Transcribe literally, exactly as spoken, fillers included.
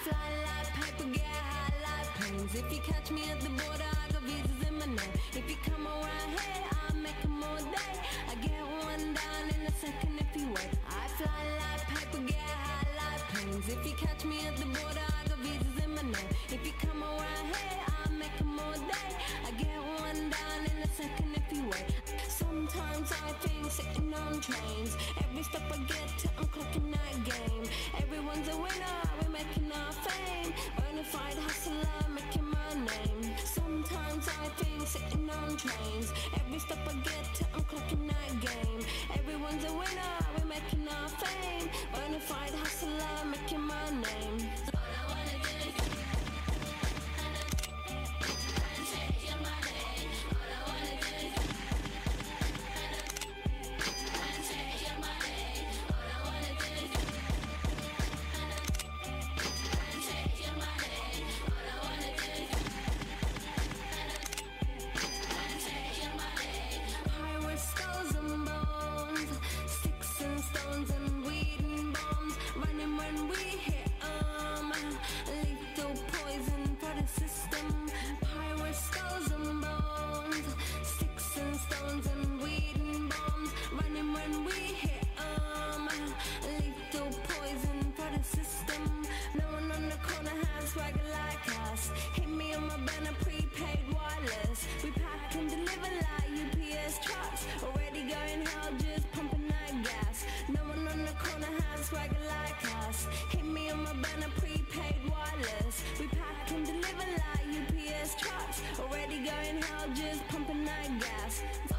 fly like paper, get high like planes. If you catch me at the border, I got visas in my name. If you come around here, I'll make them all day. I get one down in a second if you wait. I fly like paper, get high like planes. If you catch me at the border, I got visas in my name. If you come around here, I'll make them all day. I get one down in a second if you wait. Sometimes I think sitting on trains. Every step I get to, I'm clocking that game. Everyone's a winner, we're making our fame. Bonafide hustler, making my name. Sometimes I think sitting on trains. Every step I get to, I'm clocking that game. Everyone's a winner, we're making our fame. Bonafide hustler, making my name. All I wanna do is and take your money. All I wanna do is and take your money. All I wanna do is and take your money. All I wanna do is and take your money. Pirates, skulls and bones, sticks and stones and weed and bombs. Running when we hit 'em. Lethal poison for the system. Pirates, skulls and bones, sticks and stones and weed and bombs. Running when we hit 'em. Lethal poison for the system. No one on the corner has swagger like us. Hit me on my banner, prepaid wireless. We pack and deliver like U P S trucks. Already going hell, just pumping that gas. No one on the corner has swagger like us. Hit me on my banner, prepaid wireless. We pack and deliver like U P S trucks. Already going hell, just pumping that gas.